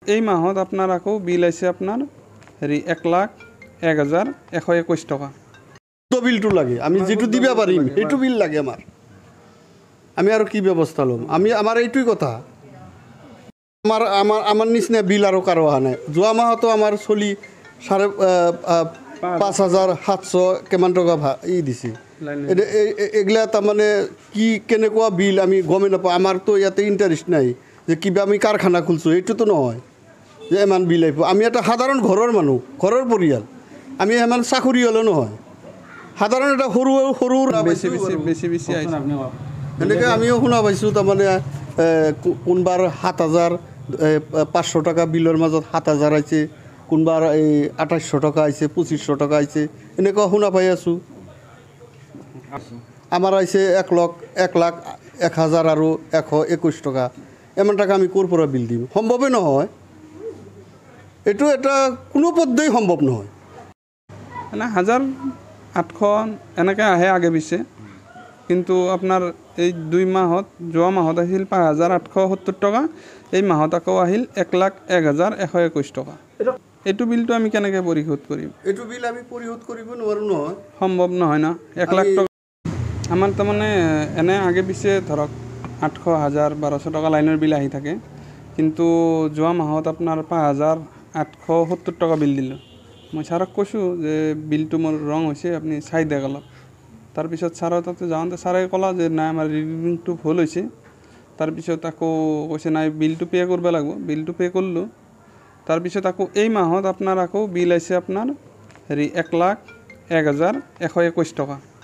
এই মাহত আপোনাৰ আকৌ বিল আছে আপোনাৰ হেৰি 1,01,121 টকা। বিলটো লাগে আমি যেটো দিবা পাৰিম সেইটো বিল লাগে আমাৰ। আমি আৰু কি ব্যৱস্থা ল'ম? আমাৰ এইটোই কথা। আমাৰ নিচিনা বিল আৰু কাৰো অহা নাই। যোৱা মাহতো আমাৰ চলি 5,700 কিমান টকা দিছে। এগিলা তাৰমানে কি কেনেকুৱা বিল আমি গমেই নাপাওঁ। আমাৰতো ইয়াতে ইণ্টাৰেষ্ট নাই যে কিবা আমি কাৰখানা খুলিছোঁ, এইটোতো নহয় যে ইমান বিল আহিব। আমি এটা সাধাৰণ ঘৰৰ মানুহ, ঘৰৰ পৰিয়াল। আমি ইমান চাকৰিয়ালো নহয়, সাধাৰণ এটা সৰু এনেকৈ আমিও শুনা পাইছোঁ। তাৰমানে কোনোবাৰ 7,500 টকা বিলৰ মাজত 7,000 আহিছে, কোনোবাৰ এই 2,800 টকা আহিছে, 2,500 টকা আহিছে, এনেকুৱা শুনা পাই আছোঁ। আমাৰ আহিছে 1,01,000 আৰু 121 টকা। ইমান টকা আমি ক'ৰ পৰা বিল দিম? সম্ভৱেই নহয়। এইটো এটা কোনো পধ্যেই সম্ভৱ নহয়। মানে 1,800 এনেকৈ আহে আগে পিছে, কিন্তু আপোনাৰ এই 2 মাহত, যোৱা মাহত আহিল 5,870 টকা, এই মাহত আকৌ আহিল 1,01,121 টকা। এইটো বিলটো আমি কেনেকৈ পৰিশোধ কৰিম? এইটো বিল আমি পৰিশোধ কৰিব নোৱাৰোঁ নহয়, সম্ভৱ নহয় না। 1,00,000 টকা আমাৰ তাৰমানে এনে আগে পিছে ধৰক 800, 1,000, 1,200 টকা লাইনৰ বিল আহি থাকে, কিন্তু যোৱা মাহত আপোনাৰ 5,870 টকা বিল দিলোঁ। মই ছাৰক কৈছোঁ যে বিলটো মোৰ ৰং হৈছে, আপুনি চাই দিয়ক অলপ। তাৰপিছত ছাৰৰ তাতে যাওঁতে ছাৰে ক'লা যে নাই আমাৰ ৰিডিংটো ভুল হৈছে। তাৰপিছত আকৌ কৈছে নাই বিলটো পে' কৰিব লাগিব। বিলটো পে' কৰিলোঁ। তাৰপিছত আকৌ এই মাহত আপোনাৰ আকৌ বিল আহিছে আপোনাৰ হেৰি 1,01,121 টকা।